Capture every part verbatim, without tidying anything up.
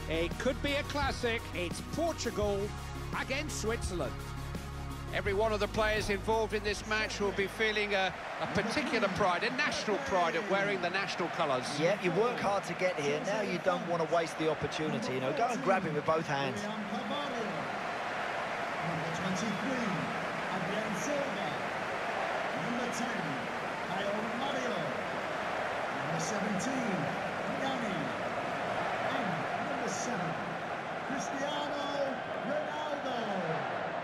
It could be a classic. It's Portugal against Switzerland. Every one of the players involved in this match will be feeling a, a particular pride, a national pride at wearing the national colours. Yeah, you work hard to get here. Now you don't want to waste the opportunity. You know, go and grab it with both hands. Number twenty-three, Adrian Silva. Number ten, Caio Mario. Number seventeen, Yanni. And number seven, Cristiano Ronaldo.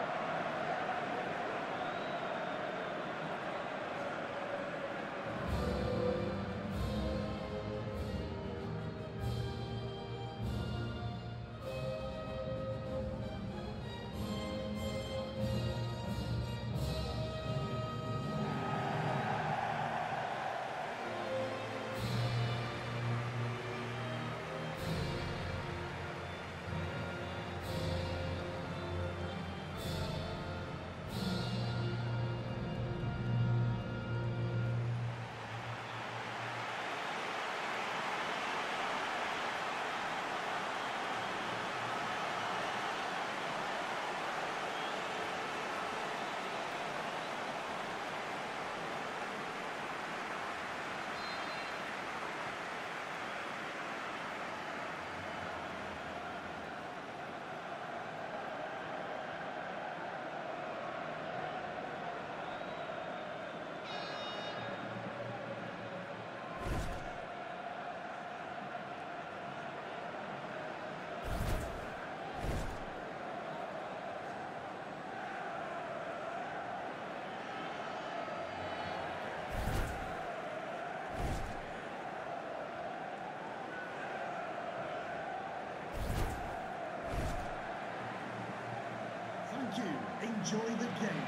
Thank you. Enjoy the game.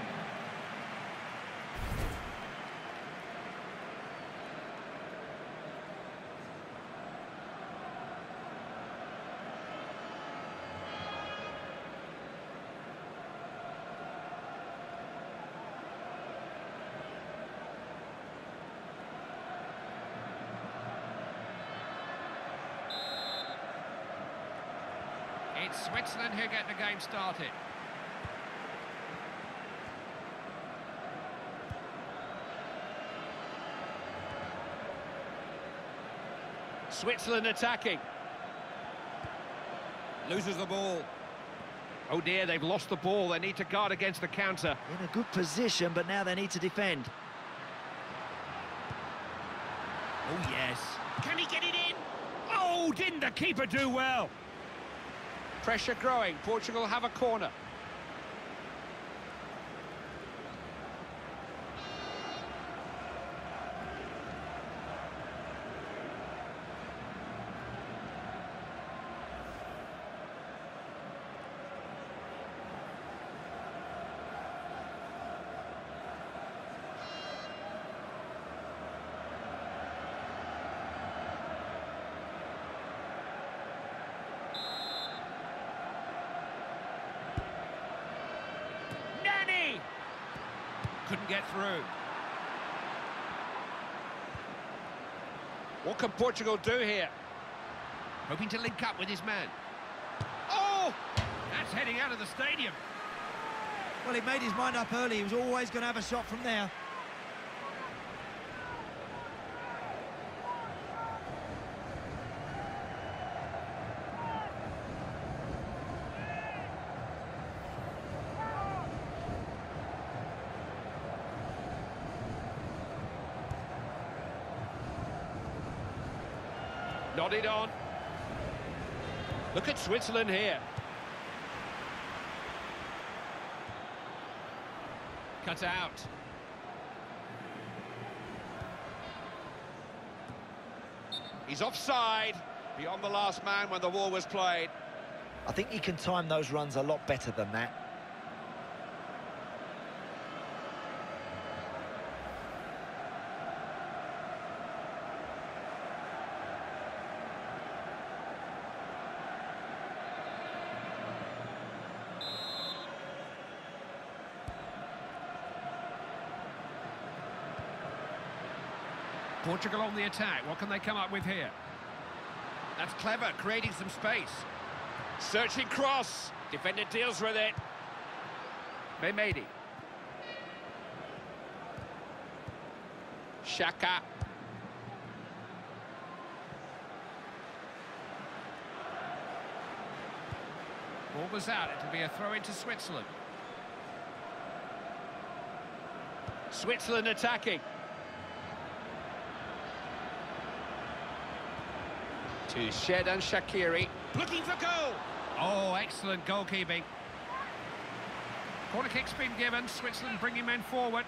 It's Switzerland who get the game started. Switzerland attacking. Loses the ball. Oh dear, they've lost the ball. They need to guard against the counter. In a good position, but now they need to defend. Oh yes. Can he get it in? Oh, didn't the keeper do well? Pressure growing. Portugal have a corner. Couldn't get through. What can Portugal do here? Hoping to link up with his man. Oh! That's heading out of the stadium. Well, he made his mind up early. He was always going to have a shot from there. Nodded on. Look at Switzerland here. Cut out. He's offside. Beyond the last man when the ball was played. I think he can time those runs a lot better than that. Portugal on the attack. What can they come up with here? That's clever, creating some space. Searching cross. Defender deals with it. Mehmedi. Xhaka. Ball was out. It'll be a throw into Switzerland. Switzerland attacking. To Xherdan Shaqiri. Looking for goal. Oh, excellent goalkeeping. Corner kick's been given. Switzerland bringing men forward.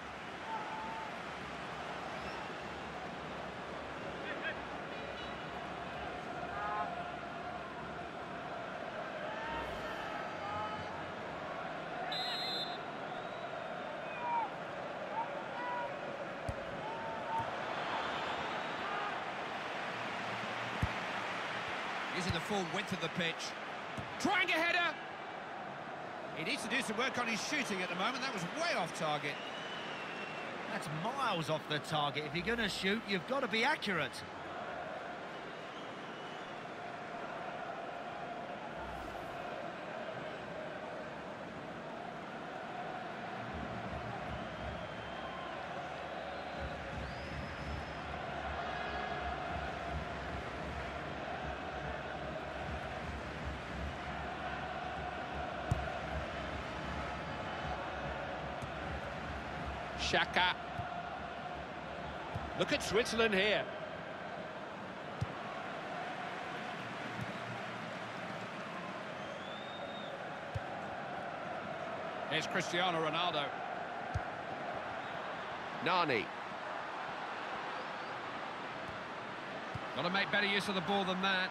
Using the full width of the pitch. Trying a header. He needs to do some work on his shooting at the moment. That was way off target. That's miles off the target. If you're going to shoot, you've got to be accurate. Xhaka. Look at Switzerland here. Here's Cristiano Ronaldo. Nani. Got to make better use of the ball than that.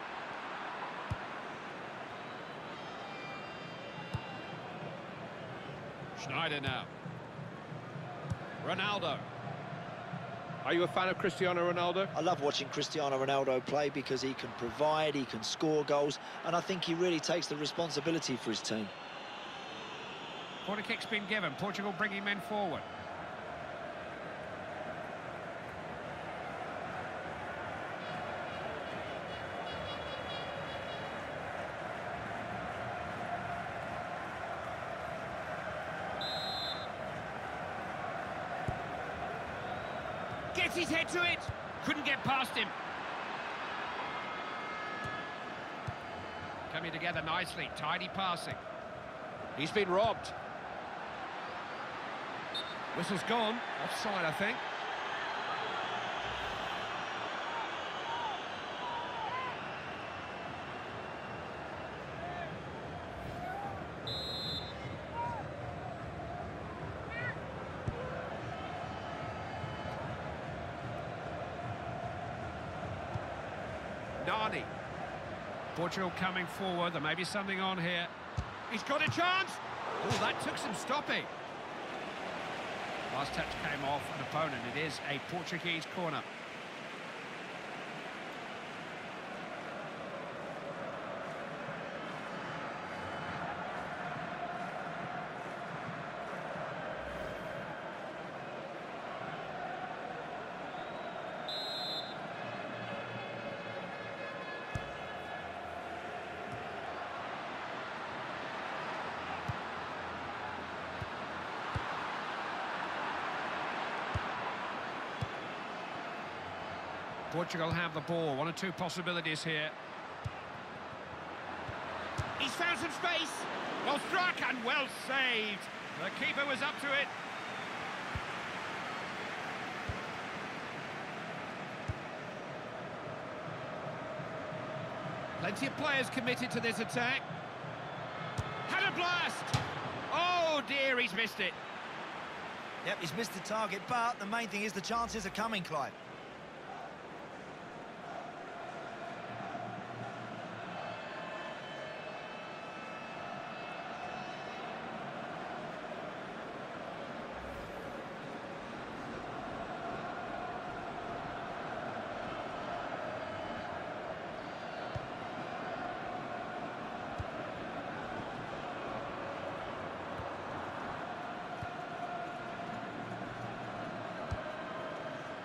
Schneider now. Ronaldo. Are you a fan of Cristiano Ronaldo? I love watching Cristiano Ronaldo play because he can provide, he can score goals, and I think he really takes the responsibility for his team. Corner kick's been given. Portugal bringing men forward. Gets his head to it. Couldn't get past him. Coming together nicely. Tidy passing. He's been robbed. Whistle's gone. Offside, I think. Nani. Portugal coming forward. There may be something on here. He's got a chance. Oh, that took some stopping. Last touch came off an opponent. It is a Portuguese corner. Portugal have the ball. One or two possibilities here. He's found some space. Well struck and well saved. The keeper was up to it. Plenty of players committed to this attack. Had a blast. Oh dear, he's missed it. Yep, he's missed the target, but the main thing is the chances are coming, Clive.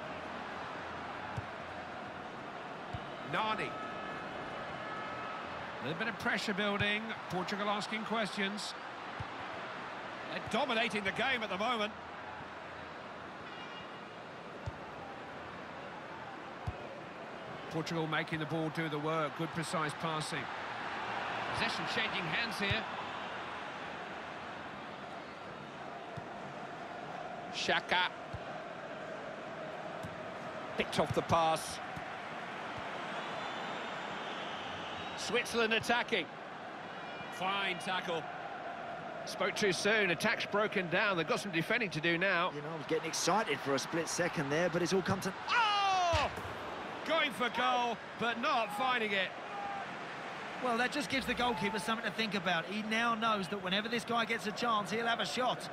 Nani. A little bit of pressure building. Portugal asking questions. They're dominating the game at the moment. Portugal making the ball do the work. Good precise passing. Possession changing hands here. Xhaka. Picked off the pass. Switzerland attacking. Fine tackle. Spoke too soon. Attack's broken down. They've got some defending to do now. You know, I was getting excited for a split second there, but it's all come to... Oh! Going for goal, but not finding it. Well, that just gives the goalkeeper something to think about. He now knows that whenever this guy gets a chance, he'll have a shot.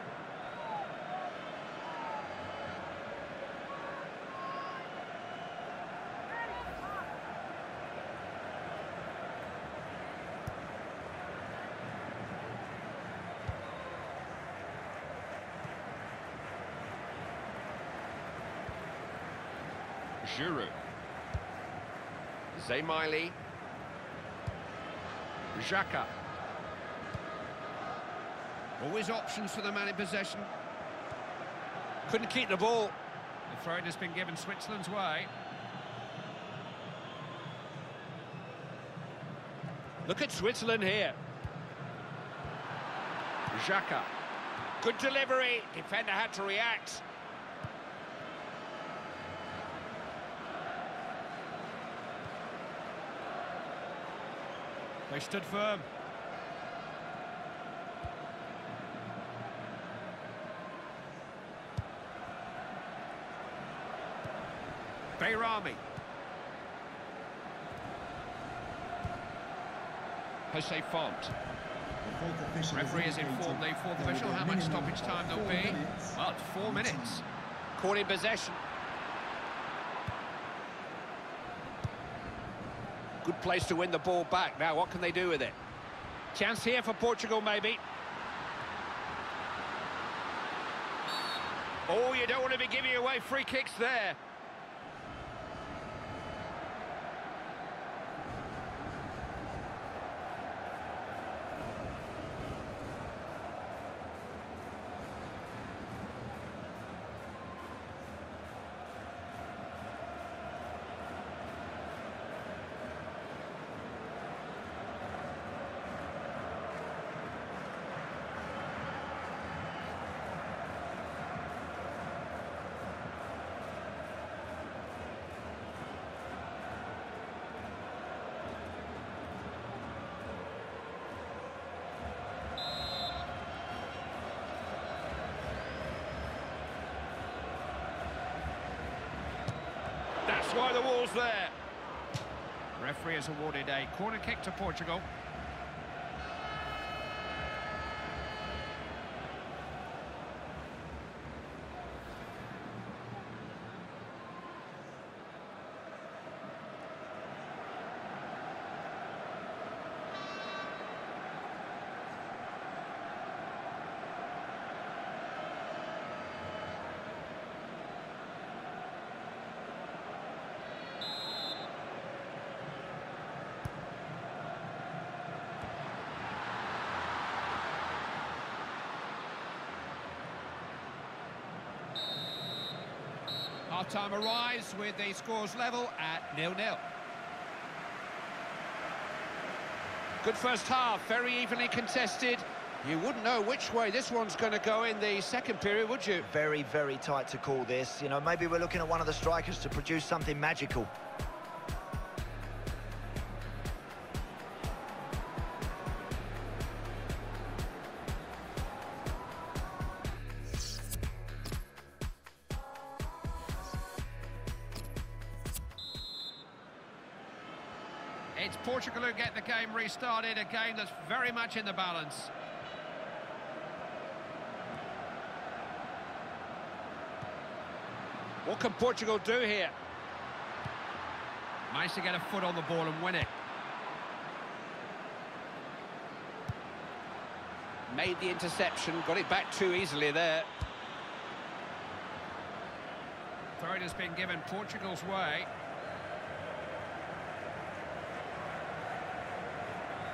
Giroud. Zemaili. Xhaka. Always options for the man in possession. Couldn't keep the ball. The throw has been given Switzerland's way. Look at Switzerland here. Xhaka. Good delivery. Defender had to react. They stood firm. Bayrami. Jose Font. Referee has informed the fourth official how much stoppage time there'll be. Well, it's four minutes. Caught in possession. Good place to win the ball back. Now, what can they do with it? Chance here for Portugal, maybe. Oh, you don't want to be giving away free kicks there. That's why the wall's there. Referee has awarded a corner kick to Portugal. Half-time arrives with the scores level at nil nil. Good first half, very evenly contested. You wouldn't know which way this one's going to go in the second period, would you? Very, very tight to call this. You know, maybe we're looking at one of the strikers to produce something magical. It's Portugal who get the game restarted, a game that's very much in the balance. What can Portugal do here? Managed to get a foot on the ball and win it. Made the interception, got it back too easily there. Throw has been given Portugal's way.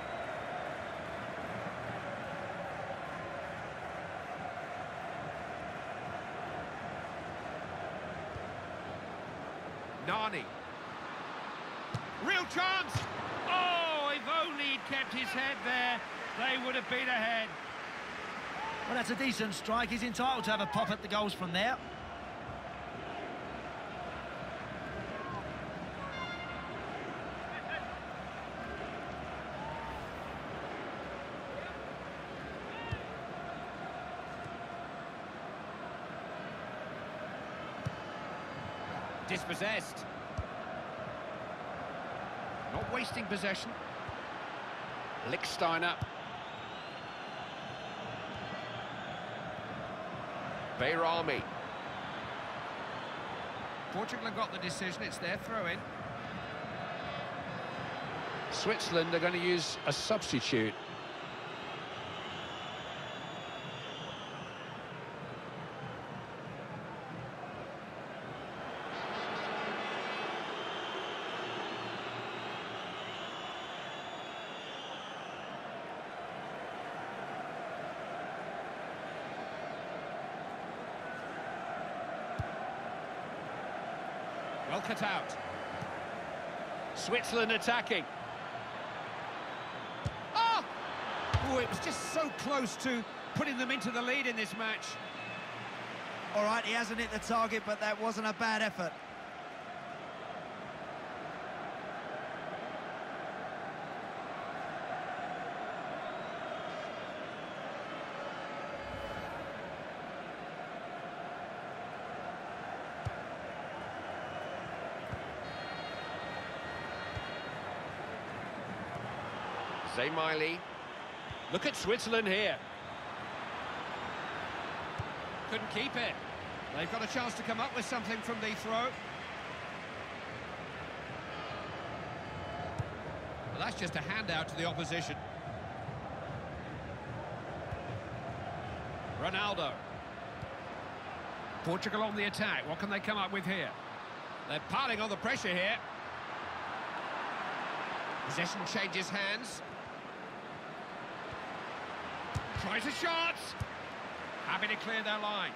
Nani. Real chance! Oh, if only he'd kept his head there, they would have been ahead. Well, that's a decent strike. He's entitled to have a pop at the goals from there. Dispossessed. Not wasting possession. Lichtsteiner. Bayrami. Portugal have got the decision, it's their throw-in. Switzerland are going to use a substitute. Well cut out. Switzerland attacking. Oh! Oh, it was just so close to putting them into the lead in this match. All right, he hasn't hit the target, but that wasn't a bad effort. Zemaili. Look at Switzerland here. Couldn't keep it. They've got a chance to come up with something from the throw. Well, that's just a handout to the opposition. Ronaldo. Portugal on the attack. What can they come up with here? They're piling on the pressure here. Possession changes hands. Tries a shot. Happy to clear their lines.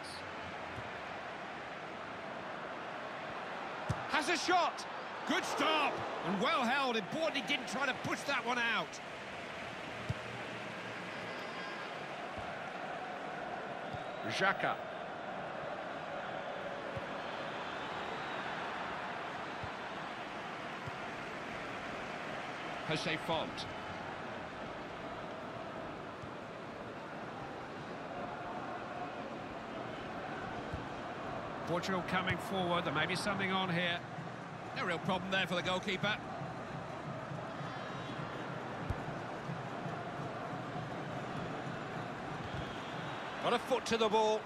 Has a shot. Good stop. And well held. Important he didn't try to push that one out. Xhaka. Jose Font. Portugal coming forward, there may be something on here. No real problem there for the goalkeeper. Got a foot to the ball.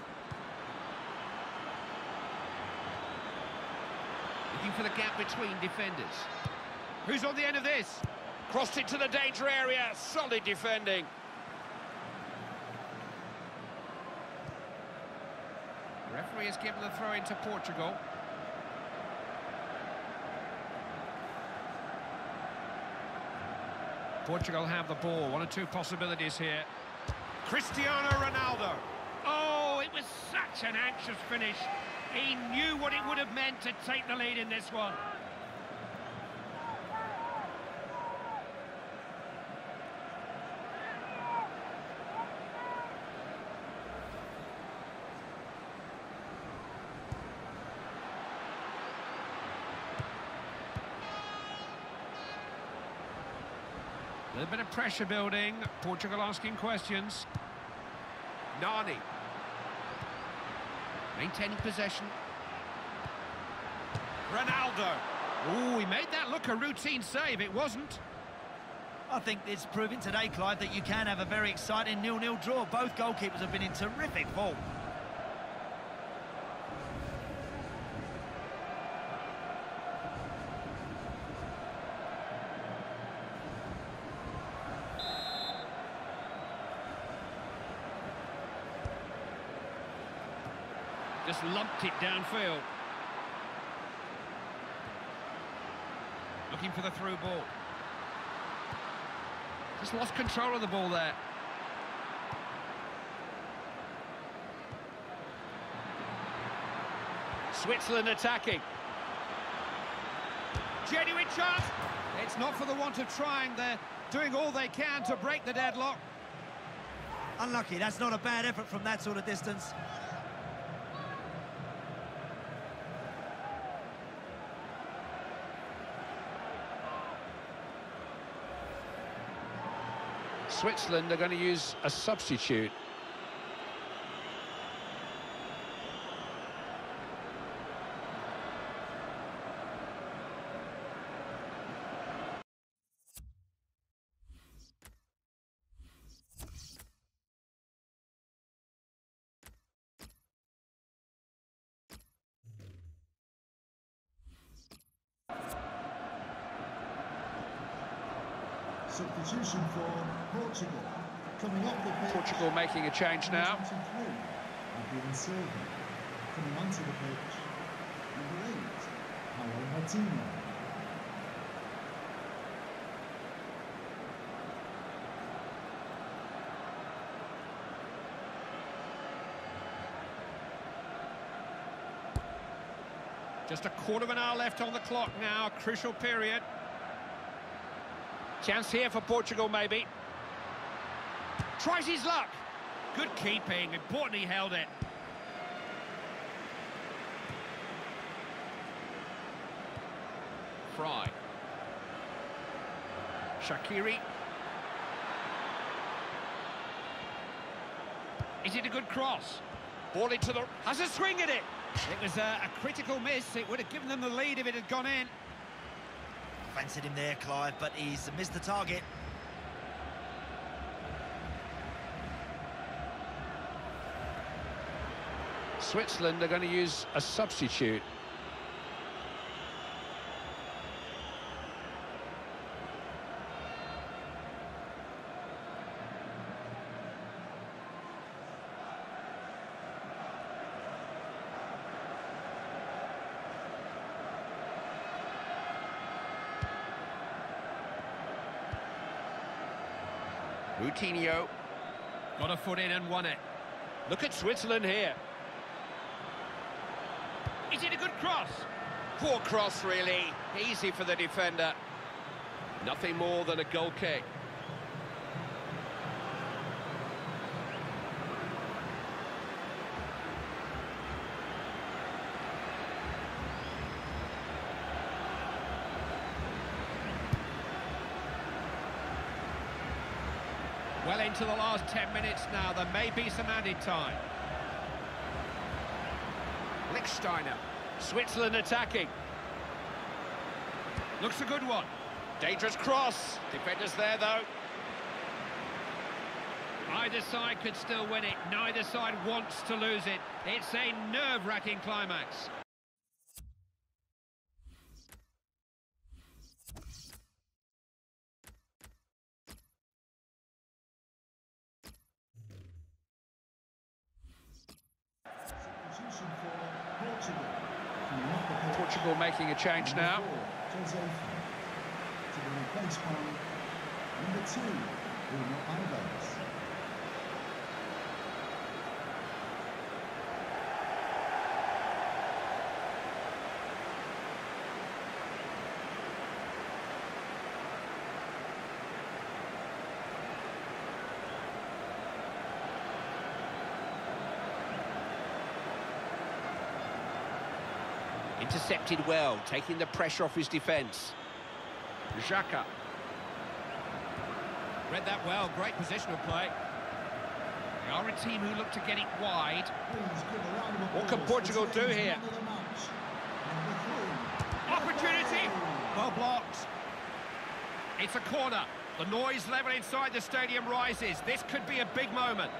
Looking for the gap between defenders. Who's on the end of this? Crossed it to the danger area, solid defending. The referee has given the throw into Portugal. Portugal have the ball, one or two possibilities here. Cristiano Ronaldo. Oh, it was such an anxious finish. He knew what it would have meant to take the lead in this one. A little bit of pressure building. Portugal asking questions. Nani. Maintaining possession. Ronaldo. Oh, he made that look a routine save. It wasn't. I think it's proving today, Clive, that you can have a very exciting nil nil draw. Both goalkeepers have been in terrific form. Just lumped it downfield. Looking for the through ball. Just lost control of the ball there. Switzerland attacking. genuine chance. It's not for the want of trying. They're doing all they can to break the deadlock. Unlucky, that's not a bad effort from that sort of distance. Switzerland are going to use a substitute. Substitution for Portugal. Coming off the pitch. Portugal making a change now. Adrian Silva. Coming onto the pitch. Number eight, Paulo Martino. Just a quarter of an hour left on the clock now, a crucial period. Chance here for Portugal, maybe. Tries his luck. Good keeping, important he held it. Fry. Shaqiri. Is it a good cross? Ball into the... Has a swing at it! It was a, a critical miss. It would have given them the lead if it had gone in. Fancied him there, Clive, but he's missed the target. Switzerland are going to use a substitute. Coutinho. Got a foot in and won it. Look at Switzerland here. Is it a good cross? Poor cross, really. Easy for the defender. Nothing more than a goal kick. Well into the last ten minutes now. There may be some added time. Lichtsteiner. Switzerland attacking. Looks a good one. Dangerous cross. Defenders there, though. Either side could still win it. Neither side wants to lose it. It's a nerve-wracking climax. Portugal making a change now. To be replaced by number two, Bruno Alves. Intercepted well, taking the pressure off his defence. Xhaka. Read that well, great positional play. They are a team who look to get it wide. What can Portugal do here? Opportunity! Well blocked. It's a corner. The noise level inside the stadium rises. This could be a big moment.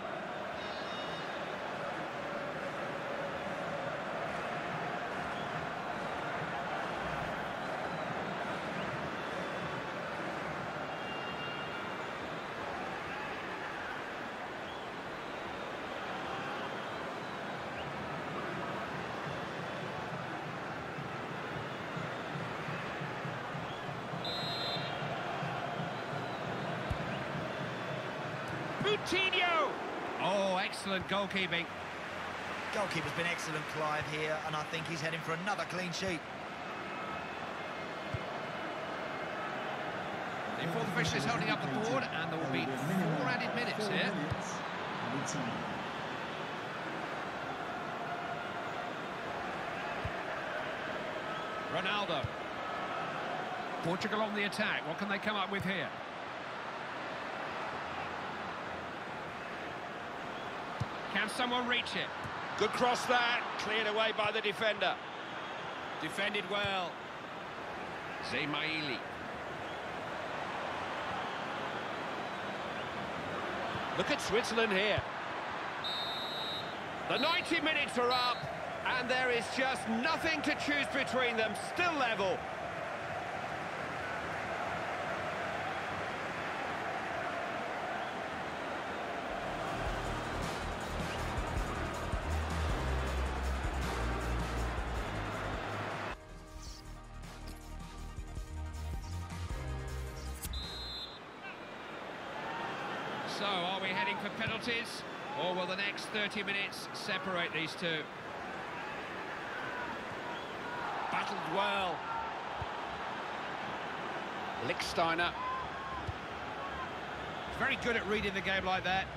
Coutinho! Oh, excellent goalkeeping. Goalkeeper's been excellent, Clive, here, and I think he's heading for another clean sheet. The fourth official is holding up the board, and there will be four added minutes Four here. minutes added time. Ronaldo. Portugal on the attack. What can they come up with here? Can someone reach it? Good cross that, cleared away by the defender. Defended well. Zemaili. Look at Switzerland here. The ninety minutes are up, and there is just nothing to choose between them. Still level. So, are we heading for penalties? Or will the next thirty minutes separate these two? Battled well. Lichtsteiner. Very good at reading the game like that.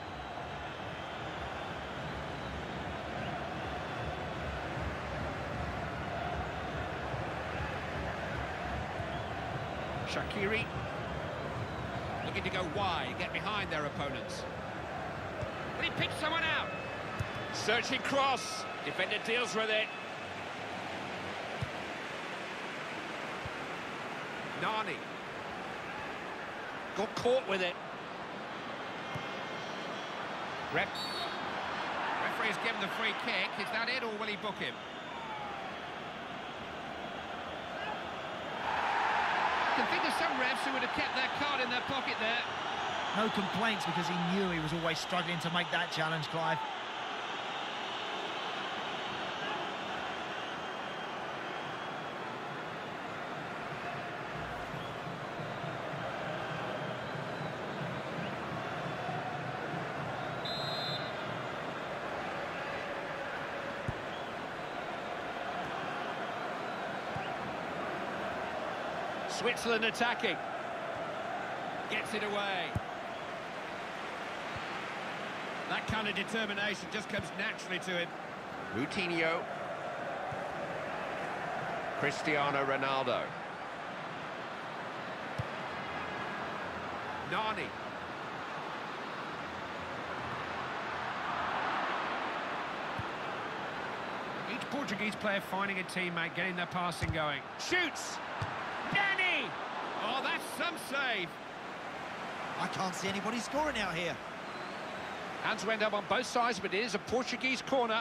Shaqiri. Looking to go wide, get behind their opponents. But he picked someone out. Searching cross. Defender deals with it. Nani. Got caught with it. Ref. Referee's given the free kick. Is that it, or will he book him? I can think of some refs who would have kept their card in their pocket there. No complaints because he knew he was always struggling to make that challenge, Clive. Switzerland attacking. Gets it away. That kind of determination just comes naturally to him. Moutinho. Cristiano Ronaldo. Nani. Each Portuguese player finding a teammate, getting their passing going. Shoots. Nani! Oh, that's some save. I can't see anybody scoring out here. Hands went up on both sides, but it is a Portuguese corner.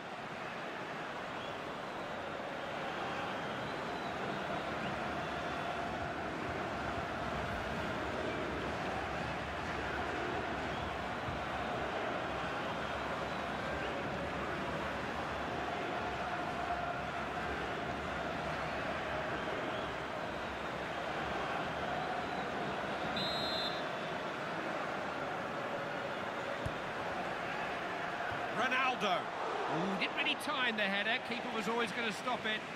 Ronaldo. Ooh, didn't really time the header. Keeper was always going to stop it.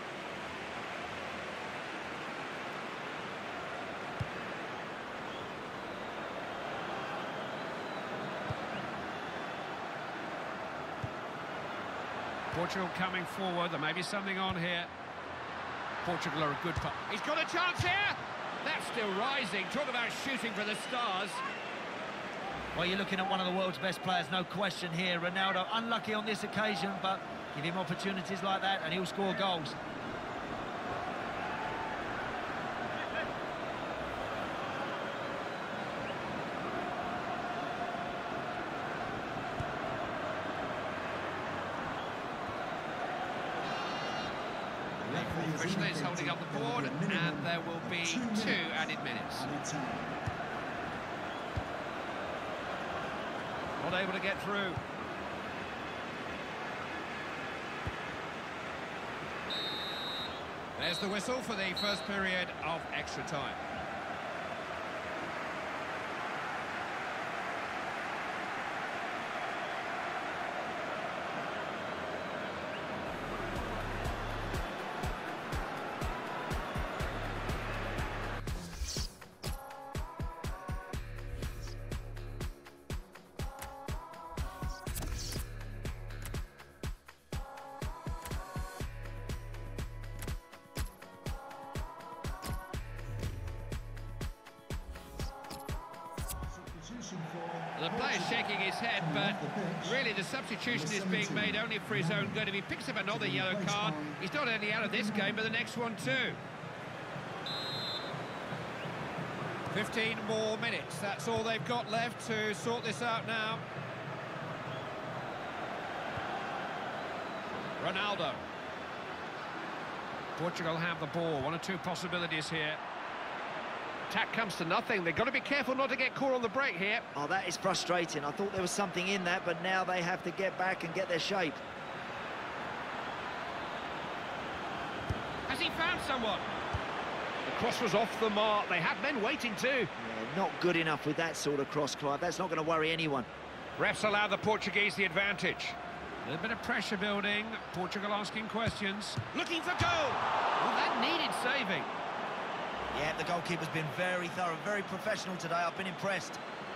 Portugal coming forward. There may be something on here. Portugal are a good part. He's got a chance here. That's still rising. Talk about shooting for the stars. Well, you're looking at one of the world's best players, no question here. Ronaldo, unlucky on this occasion, but give him opportunities like that and he'll score goals. Officially is holding up the board, and there will be two added minutes. Not able to get through. There's the whistle for the first period of extra time. The player's shaking his head, but really the substitution is being made only for his own good. If he picks up another yellow card, he's not only out of this game, but the next one too. fifteen more minutes, that's all they've got left to sort this out now. Ronaldo. Portugal have the ball, one or two possibilities here. Attack comes to nothing. They've got to be careful not to get caught on the break here. Oh, that is frustrating. I thought there was something in that, but now they have to get back and get their shape. Has he found someone? The cross was off the mark. They had men waiting too. Yeah, not good enough with that sort of cross, Clive. That's not going to worry anyone. Refs allow the Portuguese the advantage. A little bit of pressure building. Portugal asking questions. Looking for goal. Well, that needed saving. Yeah, the goalkeeper's been very thorough, very professional today. I've been impressed.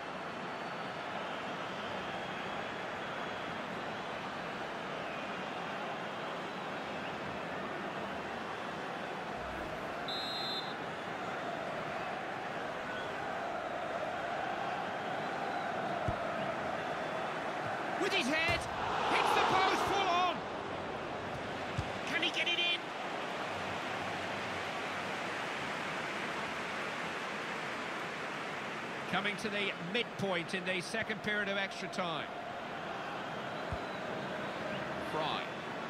With his head, hits the post full on. Can he get it in? Coming to the midpoint in the second period of extra time. Fry.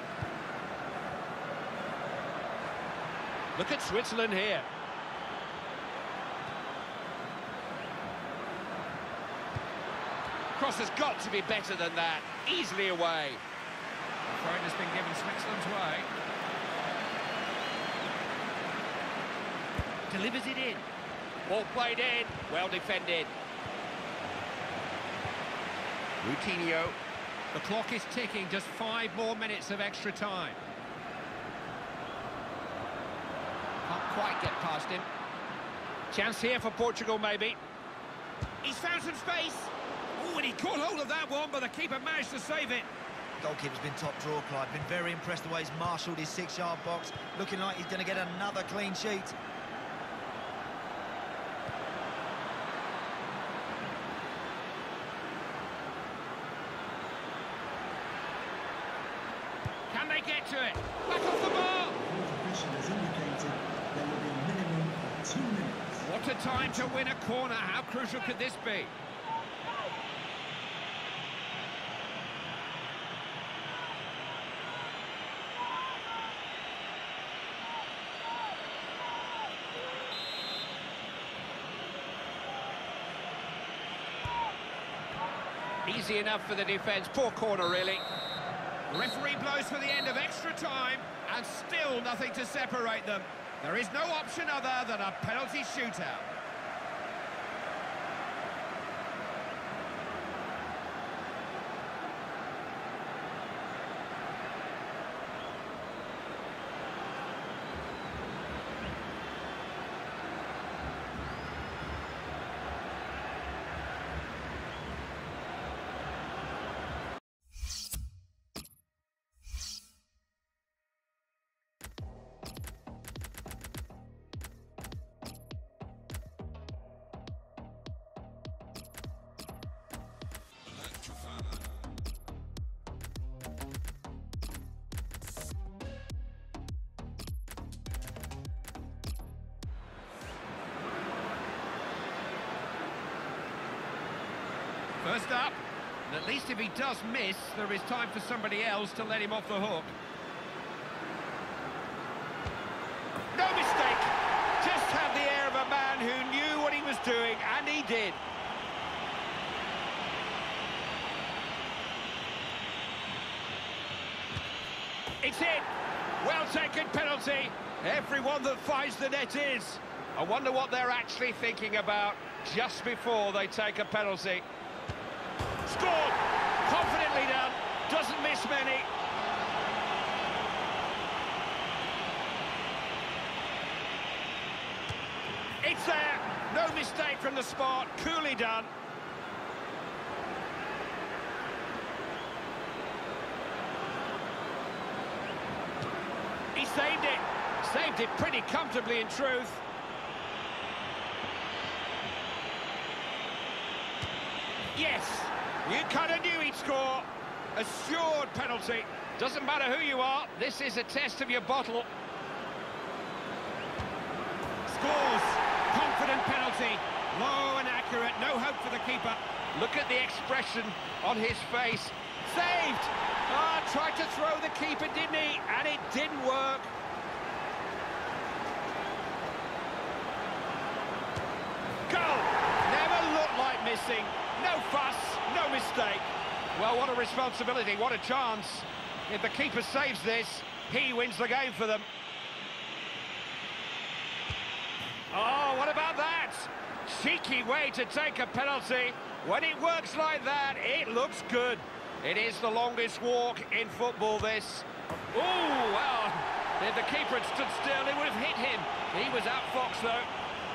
Look at Switzerland here. Cross has got to be better than that. Easily away. The throw has been given Switzerland's way. Delivers it in. Ball played in. Well defended. Coutinho. The clock is ticking. Just five more minutes of extra time. Can't quite get past him. Chance here for Portugal, maybe. He's found some space. Oh, and he caught hold of that one, but the keeper managed to save it. Goalkeeper's been top draw, Clive. Been very impressed the way he's marshalled his six-yard box. Looking like he's going to get another clean sheet. Can they get to it? Back off the ball! The official has indicated there will be a minimum of two minutes. What a time to win a corner. How crucial could this be? Easy enough for the defence. Poor corner, really. Referee blows for the end of extra time, and still nothing to separate them. There is no option other than a penalty shootout. First up, and at least if he does miss, there is time for somebody else to let him off the hook. No mistake! Just had the air of a man who knew what he was doing, and he did. It's in! Well taken penalty. Everyone that finds the net is. I wonder what they're actually thinking about just before they take a penalty. Scored! Confidently done. Doesn't miss many. It's there. No mistake from the spot. Coolly done. He saved it. Saved it pretty comfortably, in truth. Yes, you kind of knew he'd score. Assured penalty. Doesn't matter who you are, this is a test of your bottle. Scores. Confident penalty. Low and accurate, no hope for the keeper. Look at the expression on his face. Saved! Ah, tried to throw the keeper, didn't he? And it didn't work. Goal! Never looked like missing. No fuss, no mistake. Well, what a responsibility, what a chance. If the keeper saves this, he wins the game for them. Oh, what about that? Cheeky way to take a penalty. When it works like that, it looks good. It is the longest walk in football, this. Oh, well, if the keeper had stood still, it would have hit him. He was out Fox, though.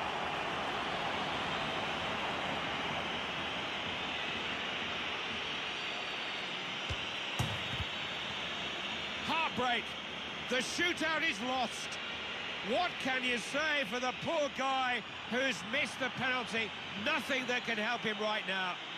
Heartbreak. The shootout is lost. What can you say for the poor guy who's missed the penalty? Nothing that can help him right now.